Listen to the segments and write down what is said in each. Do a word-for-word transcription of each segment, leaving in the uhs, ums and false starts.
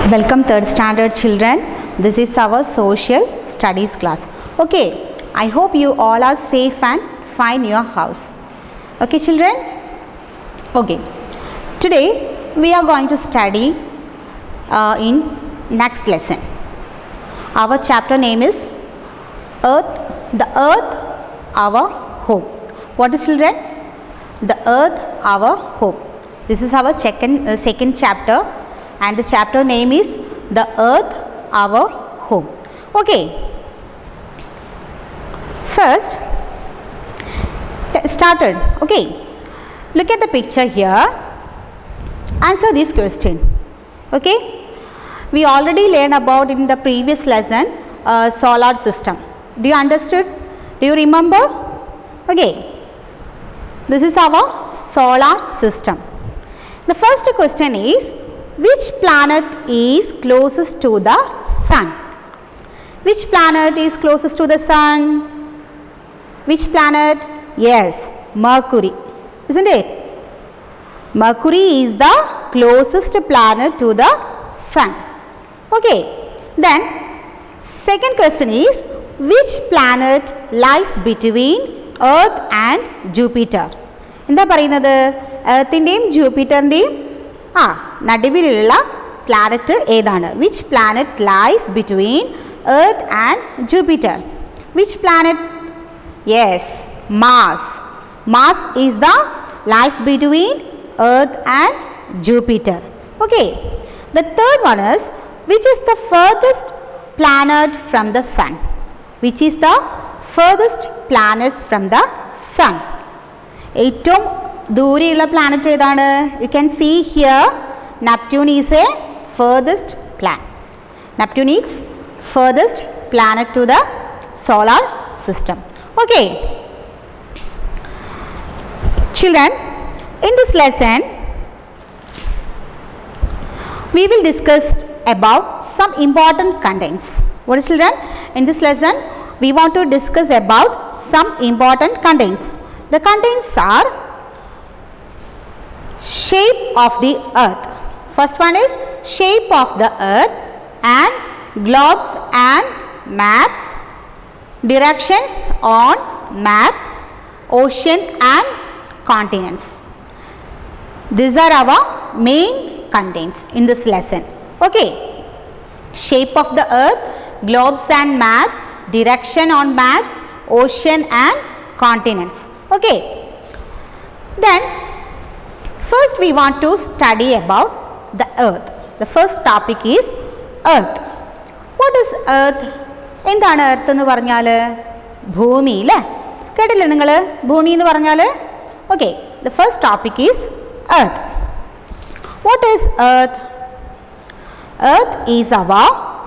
Welcome third standard children. This is our social studies class. Okay, I hope you all are safe and fine in your house. Okay children? Okay, today we are going to study uh, in next lesson. Our chapter name is Earth, the Earth, our home. What is children? The Earth, our home. This is our second, uh, second chapter. And the chapter name is The Earth, Our Home. Okay. First, started. Okay. Look at the picture here. Answer this question. Okay. We already learned about in the previous lesson uh, solar system. Do you understood? Do you remember? Okay. This is our solar system. The first question is, which planet is closest to the sun? Which planet is closest to the sun? Which planet? Yes, Mercury. Isn't it? Mercury is the closest planet to the sun. Okay. Then, second question is, which planet lies between Earth and Jupiter? Inda parayunnathu? Earth indeyum Jupiter indeyum Ah, നടുവിലുള്ള planet ഏതാണ്? Which planet lies between Earth and Jupiter? Which planet? Yes, Mars. Mars is the lies between Earth and Jupiter. Okay. The third one is, which is the furthest planet from the sun? Which is the furthest planet from the sun? ഏറ്റവും ദൂരെയുള്ള planet ഏതാണ്? You can see here Neptune is a furthest planet. Neptune is furthest planet to the solar system. Okay. Children, in this lesson we will discuss about some important contents. What is children? In this lesson we want to discuss about some important contents. The contents are shape of the earth. First one is shape of the earth and globes and maps, directions on map, ocean and continents. These are our main contents in this lesson. Okay. Shape of the earth, globes and maps, direction on maps, ocean and continents. Okay. Then first we want to study about the earth. The first topic is earth. What is earth? എന്താണ് earth എന്ന് പറഞ്ഞാൽ? ഭൂമി അല്ലേ? കേട്ടില്ലേ നിങ്ങൾ ഭൂമി എന്ന് പറഞ്ഞാൽ? Okay. The first topic is earth. What is earth? Earth is our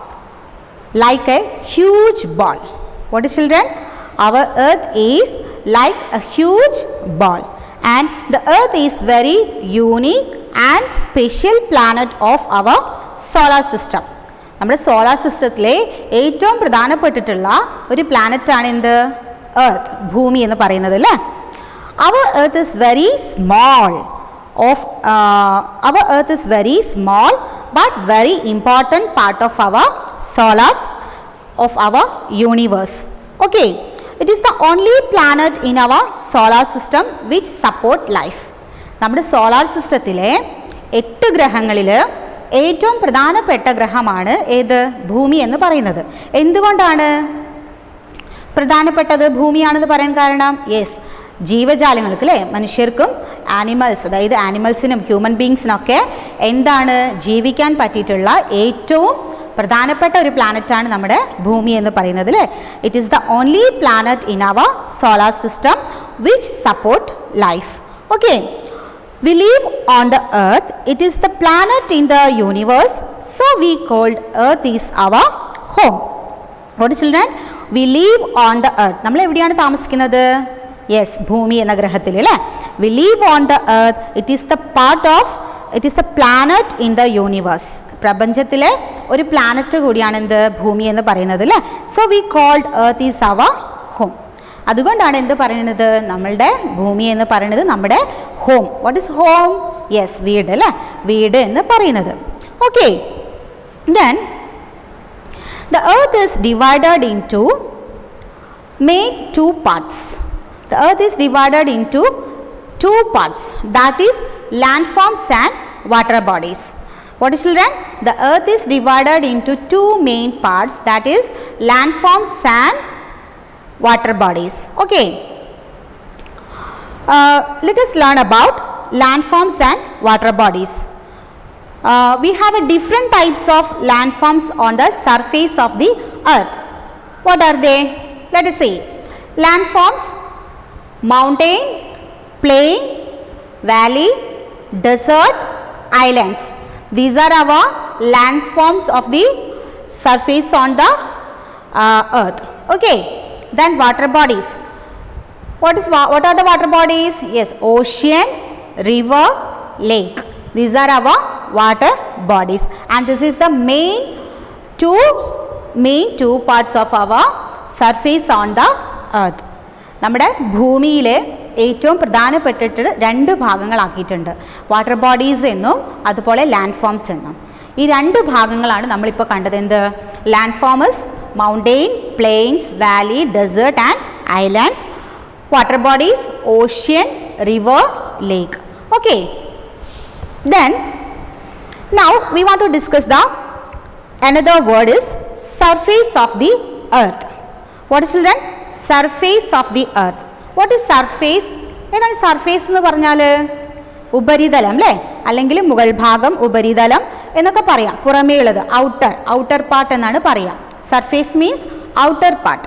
like a huge ball. What is children? Our earth is like a huge ball. And the earth is very unique and special planet of our solar system. നമ്മുടെ solar സിസ്റ്റത്തിലെ ഏറ്റവും പ്രധാനപ്പെട്ടിട്ടുള്ള ഒരു planet ആണ് എന്ത്? Earth, ഭൂമി എന്ന് പറയുന്നത് അല്ലേ? Our earth is very small of uh, our earth is very small but very important part of our solar of our universe. Okay. It is the only planet in our solar system which support life. നമ്മുടെ solar സിസ്റ്റത്തിലെ എട്ട് ഗ്രഹങ്ങളിൽ ഏറ്റവും പ്രധാനപ്പെട്ട ഗ്രഹമാണ് ഏത്? ഭൂമി എന്ന് പറയുന്നത്. എന്തുകൊണ്ടാണ് പ്രധാനപ്പെട്ടത് ഭൂമിയാണെന്ന് പറയാൻ കാരണം? യെസ്, ജീവജാലങ്ങൾക്ക് അല്ലേ, മനുഷ്യർക്കും ആനിമൽസ്, അതായത് ആനിമൽസിനും ഹ്യൂമൻ ബീങ്സിനൊക്കെ എന്താണ് ജീവിക്കാൻ പറ്റിയിട്ടുള്ള ഏറ്റവും പ്രധാനപ്പെട്ട ഒരു പ്ലാനറ്റ് ആണ് നമ്മുടെ ഭൂമി എന്ന് പറയുന്നത് അല്ലേ? It is the only planet in our solar system which support life. Okay. We live on the earth. It is the planet in the universe. So we called earth is our home. What children? We live on the earth. നമ്മൾ എവിടെയാണ് താമസിക്കുന്നത്? Yes, ഭൂമി എന്ന ഗ്രഹത്തിൽ അല്ലേ? We live on the earth. It is the part of it is the planet in the universe. പ്രപഞ്ചത്തിലെ ഒരു planet കൂടിയാണ് എന്ത്? ഭൂമി എന്ന് പറയുന്നത് അല്ലേ? So we called earth is our home. അതുകൊണ്ടാണ് എന്ത് പറയുന്നത്? നമ്മളുടെ ഭൂമി എന്ന് പറയുന്നത് നമ്മുടെ home. What is home? Yes, വീട് അല്ലേ? വീട് എന്ന് പറയുന്നത്. Okay. Then the earth is divided into main two parts. The earth is divided into two parts, that is landforms and water bodies. What is, children? The earth is divided into two main parts, that is landforms and water bodies. Okay. Uh, let us learn about landforms and water bodies. Uh, we have a different types of landforms on the surface of the earth. What are they? Let us see. Landforms: mountain, plain, valley, desert, islands. These are our landforms of the surface on the uh, earth. Okay. Then water bodies. What is what are the water bodies? Yes, ocean, river, lake. These are our water bodies, and this is the main two main two parts of our surface on the earth. നമ്മുടെ ഭൂമിയിൽ ഏറ്റവും പ്രധാനപ്പെട്ടിട്ട് രണ്ട് ഭാഗങ്ങളാക്കിയിട്ടുണ്ട്, water bodies എന്നും അതുപോലെ land forms എന്നും. ഈ രണ്ട് ഭാഗങ്ങളാണ് നമ്മളിപ്പോൾ കണ്ടത്. എന്ത്? Landforms mountain, plains, valley, desert and islands. Water bodies ocean, river, lake. Okay. Then now we want to discuss the another word is surface of the earth. What is, children? Surface of the earth. What is surface? എന്താണ് surface എന്ന് പറഞ്ഞാൽ? ഉപരിതലം അല്ലേ, അല്ലെങ്കിൽ മുകൾ ഭാഗം, ഉപരിതലം എന്നൊക്കെ പറയാം. പുറമേ ഉള്ളത് ഔട്ടർ, ഔട്ടർ പാർട്ട് എന്നാണ് പറയാം. Surface means outer part.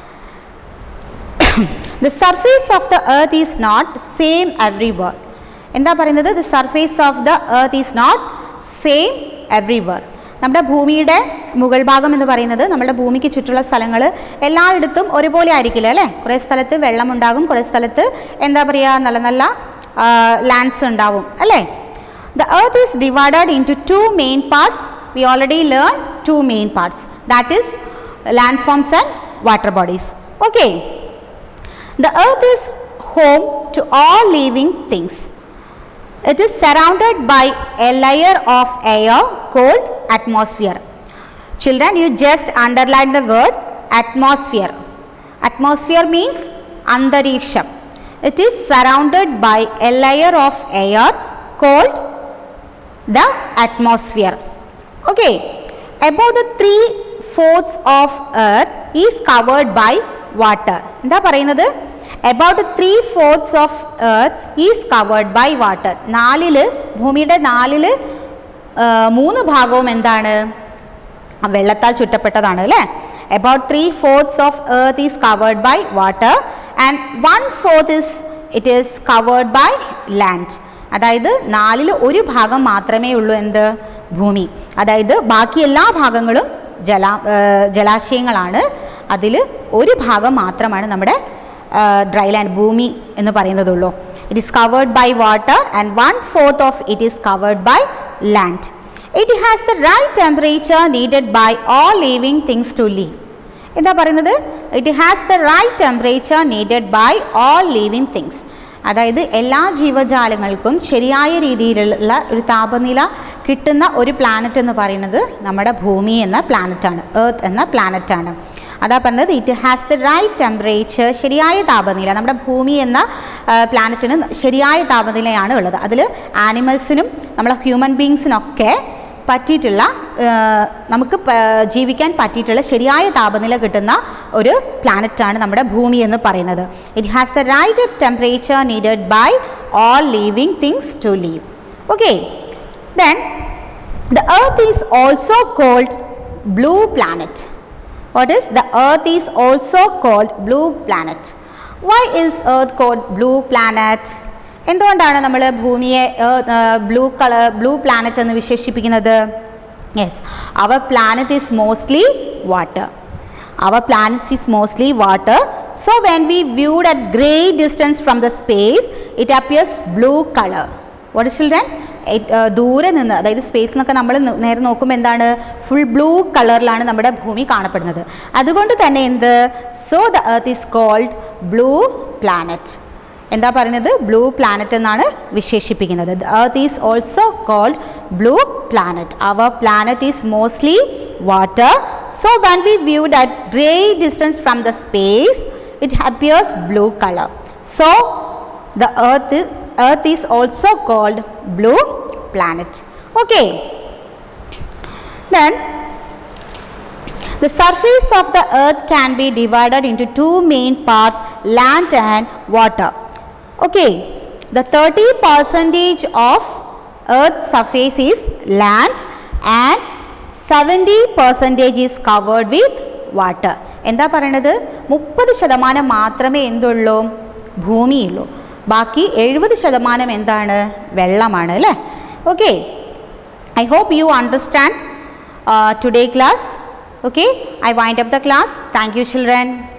The surface of the earth is not same everywhere. എന്താ പറയുന്നത്? The surface of the earth is not same everywhere. നമ്മുടെ ഭൂമിയുടെ മുകൾ ഭാഗം എന്ന് പറയുന്നത് നമ്മുടെ ഭൂമിക്ക് ചുറ്റുള്ള സ്ഥലങ്ങൾ എല്ലായിടത്തും ഒരുപോലെ ആയിരിക്കില്ല അല്ലേ. കുറേ സ്ഥലത്ത് വെള്ളമുണ്ടാകും, കുറേ സ്ഥലത്ത് എന്താ പറയുക നല്ല നല്ല ലാൻഡ്സ് ഉണ്ടാവും അല്ലേ. The earth is divided into two main parts. We already learned two main parts, that is landforms and water bodies. Okay. The earth is home to all living things. It is surrounded by a layer of air called atmosphere. Children, you just underline the word atmosphere. Atmosphere means antariksham. It is surrounded by a layer of air called the atmosphere. Okay. About the three fourths of earth is covered by water. എന്താ പറയുന്നത്? About three fourths of earth is covered by water. നാലില് ഭൂമിയുടെ നാലില് മൂന്ന് ഭാഗവും എന്താണ്? വെള്ളത്താൽ ചുറ്റപ്പെട്ടതാണ് അല്ലേ. About three fourths of earth is covered by water and one fourth is it is covered by land. അതായത് നാലിൽ ഒരു ഭാഗം മാത്രമേ ഉള്ളൂ എന്ത്? ഭൂമി. അതായത് ബാക്കി എല്ലാ ഭാഗങ്ങളും ജലാ ജലാശയങ്ങളാണ്. അതിൽ ഒരു ഭാഗം മാത്രമാണ് നമ്മുടെ ഡ്രൈ ലാൻഡ്, ഭൂമി എന്ന് പറയുന്നതുള്ളൂ. It is covered by water and one fourth of it is covered by land. It has the right temperature needed by all living things to live. എന്താ പറയുന്നത്? It has the right temperature needed by all living things. അതായത് എല്ലാ ജീവജാലങ്ങൾക്കും ശരിയായ രീതിയിലുള്ള ഒരു താപനില കിട്ടുന്ന ഒരു പ്ലാനറ്റ് എന്ന് പറയുന്നത് നമ്മുടെ ഭൂമി എന്ന പ്ലാനറ്റാണ്, എർത്ത് എന്ന പ്ലാനറ്റാണ്. അതാ പറഞ്ഞത് it has the right temperature, ശരിയായ താപനില. നമ്മുടെ ഭൂമി എന്ന പ്ലാനറ്റിന് ശരിയായ താപനിലയാണ് ഉള്ളത്. അതിൽ ആനിമൽസിനും നമ്മളെ ഹ്യൂമൻ ബീങ്സിനൊക്കെ പറ്റിയിട്ടുള്ള, നമുക്ക് ജീവിക്കാൻ പറ്റിയിട്ടുള്ള ശരിയായ താപനില കിട്ടുന്ന ഒരു പ്ലാനറ്റാണ് നമ്മുടെ ഭൂമി എന്ന് പറയുന്നത്. It has the right temperature needed by all living things to live. Okay. Then the earth is also called blue planet. What is? The earth is also called blue planet. Why is earth called blue planet? എന്തുകൊണ്ടാണ് നമ്മൾ ഭൂമിയെ blue colour blue planet എന്ന് വിശേഷിപ്പിക്കുന്നത്? Yes, our planet is mostly water. Our planet is mostly water. So when we viewed at great distance from the space it appears blue colour. What is children? ദൂരെ നിന്ന്, അതായത് space എന്നൊക്കെ നമ്മൾ നേരെ നോക്കുമ്പോൾ എന്താണ്? ഫുൾ ബ്ലൂ കളറിലാണ് നമ്മുടെ ഭൂമി കാണപ്പെടുന്നത്. അതുകൊണ്ട് തന്നെ എന്ത്? So the earth is called blue planet. എന്താ പറയുന്നത് ബ്ലൂ പ്ലാനറ്റ് എന്നാണ് വിശേഷിപ്പിക്കുന്നത്. The earth is also called blue planet. Our planet is mostly water. So when we viewed at great distance from the space it appears blue colour. So the earth earth is also called blue planet. Okay, then the surface of the earth can be divided into two main parts, land and water. Okay, the thirty percentage of earth's surface is land and seventy percentage is covered with water. എന്താ പറയുന്നത് മുപ്പത് ശതമാനം മാത്രമേ എന്തുള്ളൂ ഭൂമിയുള്ളൂ, ബാക്കി എഴുപത് ശതമാനം എന്താണ് വെള്ളമാണ് അല്ലേ. Okay, I hope you understand uh, today class. Okay, I wind up the class. Thank you children.